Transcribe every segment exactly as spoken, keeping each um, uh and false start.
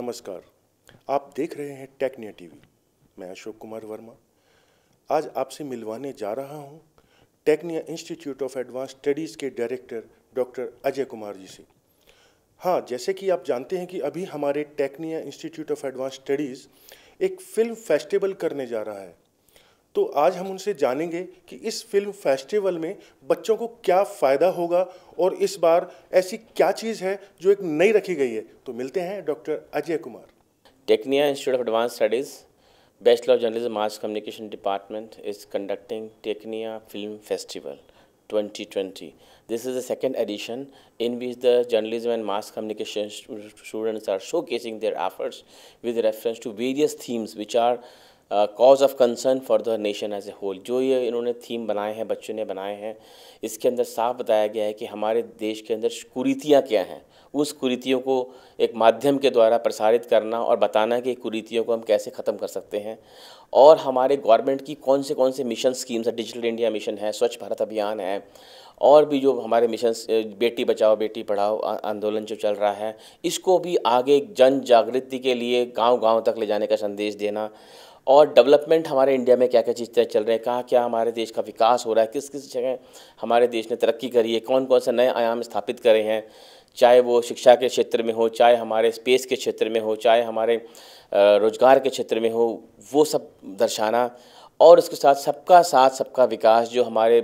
नमस्कार, आप देख रहे हैं टेक्निया टीवी। मैं अशोक कुमार वर्मा आज आपसे मिलवाने जा रहा हूं Technia institute of advance studies के डायरेक्टर डॉक्टर अजय कुमार जी से। हाँ, जैसे कि आप जानते हैं कि अभी हमारे Technia institute of advance studies एक फ़िल्म फेस्टिवल करने जा रहा है। तो आज हम उनसे जानेंगे कि इस फिल्म फेस्टिवल में बच्चों को क्या फ़ायदा होगा और इस बार ऐसी क्या चीज़ है जो एक नई रखी गई है। तो मिलते हैं doctor Ajay Kumar. Technia Institute of Advanced Studies, Bachelor of Journalism Mass Communication Department is conducting Technia Film Festival twenty twenty. This is the second edition in which the journalism and mass communication students are showcasing their efforts with reference to various themes which are cause of concern for the nation as a whole. जो ये इन्होंने theme बनाए हैं, बच्चों ने बनाए हैं, इसके अंदर साफ बताया गया है कि हमारे देश के अंदर कुरीतियाँ क्या हैं, उस कुरीतियों को एक माध्यम के द्वारा प्रसारित करना और बताना कि कुरीतियों को हम कैसे ख़त्म कर सकते हैं। और हमारे गवर्नमेंट की कौन से कौन से मिशन स्कीम्स है, डिजिटल इंडिया मिशन है, स्वच्छ भारत अभियान है, और भी जो हमारे मिशन बेटी बचाओ बेटी पढ़ाओ आंदोलन जो चल रहा है, इसको भी आगे जन जागृति के लिए गांव-गांव तक ले जाने का संदेश देना। और डेवलपमेंट हमारे इंडिया में क्या क्या चीज़ें चल रहे हैं, कहाँ क्या हमारे देश का विकास हो रहा है, किस किस जगह हमारे देश ने तरक्की करी है, कौन कौन से नए आयाम स्थापित करे हैं, चाहे वो शिक्षा के क्षेत्र में हो, चाहे हमारे स्पेस के क्षेत्र में हो, चाहे हमारे रोजगार के क्षेत्र में हो, वो सब दर्शाना। और उसके साथ सबका साथ सबका विकास जो हमारे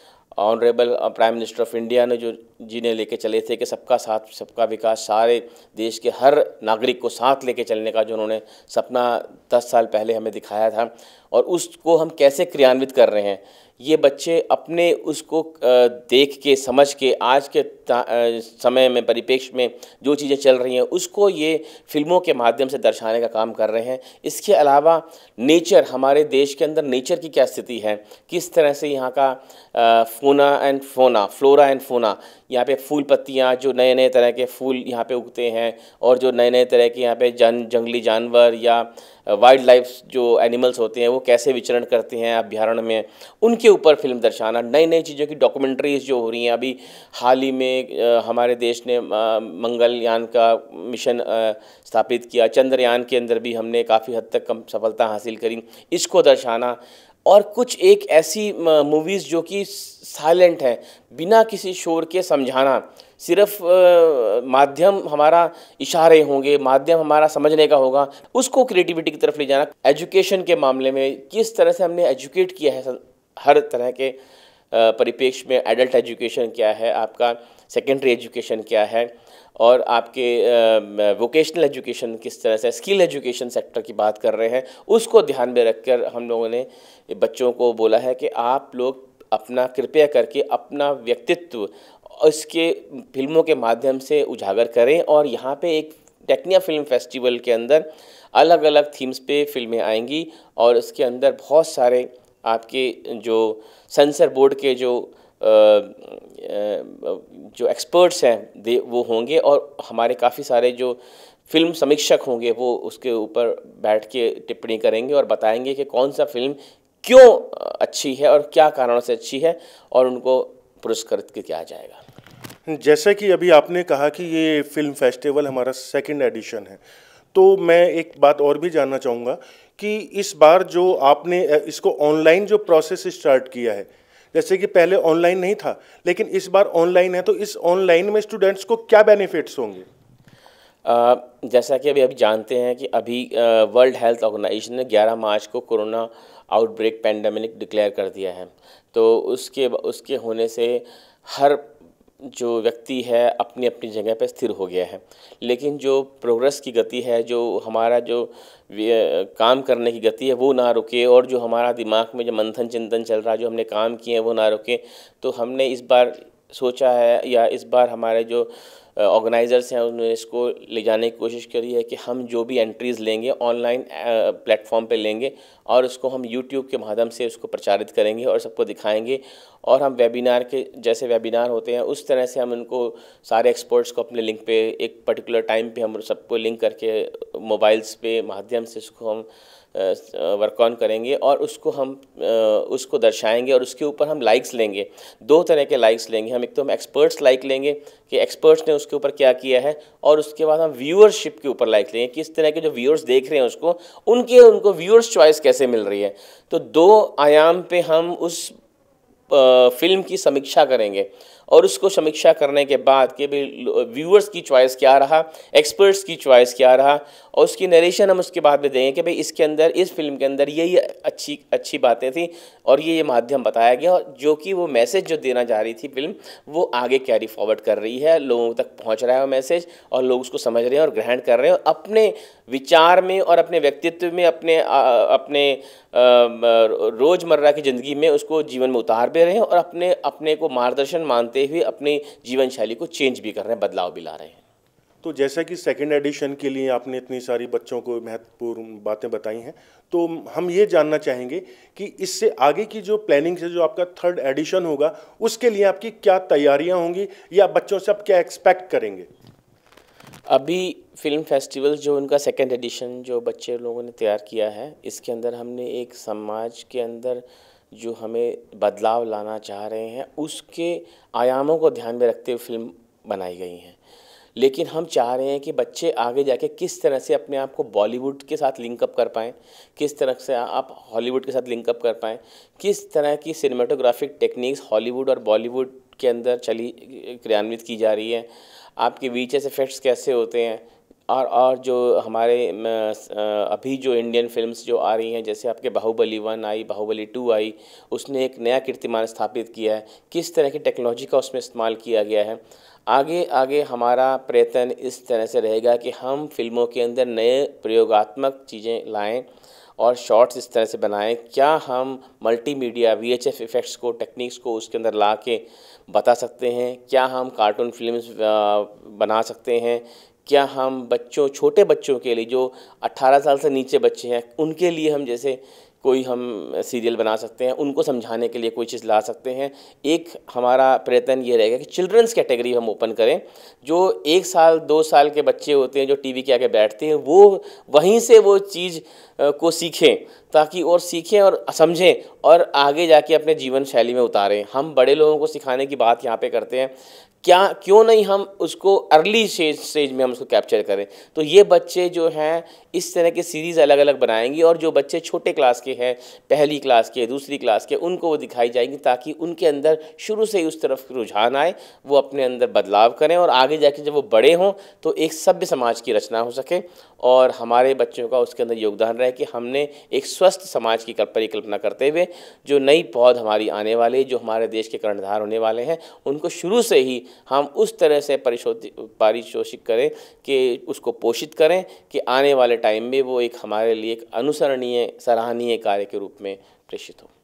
honourable prime minister of India ने जो जी ने लेके चले थे कि सबका साथ सबका विकास, सारे देश के हर नागरिक को साथ लेके चलने का जो उन्होंने सपना दस साल पहले हमें दिखाया था, और उसको हम कैसे क्रियान्वित कर रहे हैं। ये बच्चे अपने उसको देख के समझ के आज के समय में परिप्रेक्ष्य में जो चीज़ें चल रही हैं उसको ये फिल्मों के माध्यम से दर्शाने का काम कर रहे हैं। इसके अलावा नेचर, हमारे देश के अंदर नेचर की क्या स्थिति है, किस तरह से यहाँ का फोना and fauna flora and fauna, यहाँ पे फूल पत्तियाँ, जो नए नए तरह के फूल यहाँ पे उगते हैं, और जो नए नए तरह के यहाँ पे जन जंगली जानवर या वाइल्ड लाइफ जो एनिमल्स होते हैं वो कैसे विचरण करते हैं अभ्यारण्य में, उनके ऊपर फिल्म दर्शाना। नई नई चीज़ों की डॉक्यूमेंट्रीज जो हो रही हैं, अभी हाल ही में हमारे देश ने मंगलयान का मिशन स्थापित किया, चंद्रयान के अंदर भी हमने काफ़ी हद तक कम सफलता हासिल करी, इसको दर्शाना। और कुछ एक ऐसी मूवीज़ जो कि साइलेंट है, बिना किसी शोर के समझाना, सिर्फ माध्यम हमारा इशारे होंगे, माध्यम हमारा समझने का होगा, उसको क्रिएटिविटी की तरफ ले जाना। एजुकेशन के मामले में किस तरह से हमने एजुकेट किया है, हर तरह के परिप्रेक्ष्य में एडल्ट एजुकेशन क्या है, आपका सेकेंडरी एजुकेशन क्या है, और आपके वोकेशनल एजुकेशन किस तरह से, स्किल एजुकेशन सेक्टर की बात कर रहे हैं, उसको ध्यान में रखकर हम लोगों ने बच्चों को बोला है कि आप लोग अपना कृपया करके अपना व्यक्तित्व इसके फिल्मों के माध्यम से उजागर करें। और यहाँ पे एक टेक्निया फिल्म फेस्टिवल के अंदर अलग अलग थीम्स पे फिल्में आएंगी, और इसके अंदर बहुत सारे आपके जो सेंसर बोर्ड के जो जो एक्सपर्ट्स हैं दे वो होंगे, और हमारे काफ़ी सारे जो फिल्म समीक्षक होंगे वो उसके ऊपर बैठ के टिप्पणी करेंगे और बताएंगे कि कौन सा फिल्म क्यों अच्छी है और क्या कारणों से अच्छी है, और उनको पुरस्कृत किया जाएगा। जैसा कि अभी आपने कहा कि ये फिल्म फेस्टिवल हमारा सेकंड एडिशन है, तो मैं एक बात और भी जानना चाहूँगा कि इस बार जो आपने इसको ऑनलाइन जो प्रोसेस स्टार्ट किया है, जैसे कि पहले ऑनलाइन नहीं था लेकिन इस बार ऑनलाइन है, तो इस ऑनलाइन में स्टूडेंट्स को क्या बेनिफिट्स होंगे? आ, जैसा कि अभी अभी जानते हैं कि अभी वर्ल्ड हेल्थ ऑर्गेनाइजेशन ने ग्यारह मार्च को कोरोना आउटब्रेक पैंडेमिक डिक्लेयर कर दिया है, तो उसके उसके होने से हर जो व्यक्ति है अपनी अपनी जगह पर स्थिर हो गया है। लेकिन जो प्रोग्रेस की गति है, जो हमारा जो काम करने की गति है वो ना रुके, और जो हमारा दिमाग में जो मंथन चिंतन चल रहा है, जो हमने काम किए हैं वो ना रुके। तो हमने इस बार सोचा है, या इस बार हमारे जो ऑर्गेनाइज़र्स हैं उन्होंने इसको ले जाने की कोशिश करी है कि हम जो भी एंट्रीज़ लेंगे ऑनलाइन प्लेटफॉर्म पे लेंगे, और उसको हम यूट्यूब के माध्यम से उसको प्रचारित करेंगे और सबको दिखाएंगे। और हम वेबिनार के जैसे वेबिनार होते हैं उस तरह से हम उनको सारे एक्सपर्ट्स को अपने लिंक पे एक पर्टिकुलर टाइम पे हम सबको लिंक करके मोबाइल्स पे माध्यम से उसको हम वर्क ऑन करेंगे और उसको हम उसको दर्शाएंगे और उसके ऊपर हम लाइक्स लेंगे। दो तरह के लाइक्स लेंगे हम, एक तो हम एक्सपर्ट्स लाइक लेंगे कि एक्सपर्ट्स ने उसके ऊपर क्या किया है, और उसके बाद हम व्यूअरशिप के ऊपर लाइक लेंगे, किस तरह के जो व्यूअर्स देख रहे हैं उसको उनके उनको व्यूअर्स चॉइस कैसे मिल रही है। तो दो आयाम पे हम उस फिल्म की समीक्षा करेंगे और उसको समीक्षा करने के बाद कि भाई व्यूअर्स की चॉइस क्या रहा, एक्सपर्ट्स की चॉइस क्या रहा, और उसकी नरेशन हम उसके बाद में देंगे कि भाई इसके अंदर, इस फिल्म के अंदर ये ये अच्छी अच्छी बातें थी और ये ये माध्यम बताया गया, और जो कि वो मैसेज जो देना चाह रही थी फिल्म वो आगे कैरी फॉरवर्ड कर रही है, लोगों तक पहुंच रहा है वो मैसेज और लोग उसको समझ रहे हैं और ग्रहण कर रहे हैं और अपने विचार में और अपने व्यक्तित्व में, अपने अपने रोज़मर्रा की ज़िंदगी में उसको जीवन में उतार भी रहे हैं और अपने अपने को मार्गदर्शन मानते हुए अपनी जीवन शैली को चेंज भी कर रहे हैं, बदलाव भी ला रहे हैं। तो जैसा कि सेकंड एडिशन के लिए आपने इतनी सारी बच्चों को महत्वपूर्ण बातें बताई हैं, तो हम ये जानना चाहेंगे कि इससे आगे की जो प्लानिंग है, जो आपका थर्ड एडिशन होगा, उसके लिए आपकी क्या तैयारियां होंगी या बच्चों से आप क्या एक्सपेक्ट करेंगे? अभी फिल्म फेस्टिवल जो उनका सेकंड एडिशन जो बच्चे लोगों ने तैयार किया है, इसके अंदर हमने एक समाज के अंदर जो हमें बदलाव लाना चाह रहे हैं उसके आयामों को ध्यान में रखते हुए फिल्म बनाई गई हैं। लेकिन हम चाह रहे हैं कि बच्चे आगे जाके किस तरह से अपने आप को बॉलीवुड के साथ लिंकअप कर पाएँ, किस तरह से आप हॉलीवुड के साथ लिंकअप कर पाएँ, किस तरह की सिनेमेटोग्राफिक टेक्निक्स हॉलीवुड और बॉलीवुड के अंदर चली क्रियान्वित की जा रही है, आपके वीएचएस इफेक्ट्स कैसे होते हैं, और और जो हमारे अभी जो इंडियन फिल्म्स जो आ रही हैं, जैसे आपके बाहुबली वन आई, बाहुबली टू आई, उसने एक नया कीर्तिमान स्थापित किया है, किस तरह की टेक्नोलॉजी का उसमें इस्तेमाल किया गया है। आगे आगे हमारा प्रयत्न इस तरह से रहेगा कि हम फिल्मों के अंदर नए प्रयोगात्मक चीज़ें लाएं और शॉर्ट्स इस तरह से बनाएं, क्या हम मल्टीमीडिया वीएचएफ इफ़ेक्ट्स को, टेक्निक्स को उसके अंदर ला के बता सकते हैं, क्या हम कार्टून फिल्म्स बना सकते हैं, क्या हम बच्चों, छोटे बच्चों के लिए जो अट्ठारह साल से नीचे बच्चे हैं उनके लिए हम जैसे कोई हम सीरियल बना सकते हैं, उनको समझाने के लिए कोई चीज़ ला सकते हैं। एक हमारा प्रयत्न ये रहेगा कि चिल्ड्रंस कैटेगरी हम ओपन करें, जो एक साल दो साल के बच्चे होते हैं जो टीवी के आगे बैठते हैं, वो वहीं से वो चीज़ को सीखें, ताकि और सीखें और समझें और आगे जाके अपने जीवन शैली में उतारें। हम बड़े लोगों को सिखाने की बात यहाँ पे करते हैं, क्या क्यों नहीं हम उसको अर्ली स्टेज स्टेज में हम उसको कैप्चर करें। तो ये बच्चे जो हैं इस तरह के सीरीज़ अलग अलग बनाएंगे और जो बच्चे छोटे क्लास के हैं, पहली क्लास के, दूसरी क्लास के, उनको वो दिखाई जाएंगी, ताकि उनके अंदर शुरू से ही उस तरफ रुझान आए, वो अपने अंदर बदलाव करें और आगे जाके जब वो बड़े हों तो एक सभ्य समाज की रचना हो सके और हमारे बच्चों का उसके अंदर योगदान रहे कि हमने एक स्वस्थ समाज की परिकल्पना करते हुए जो नई पौध हमारी आने वाली, जो हमारे देश के कर्णधार होने वाले हैं, उनको शुरू से ही हम उस तरह से परिशोधित पारितोषिक करें कि उसको पोषित करें कि आने वाले टाइम में वो एक हमारे लिए एक अनुसरणीय, सराहनीय कार्य के रूप में प्रेषित हो।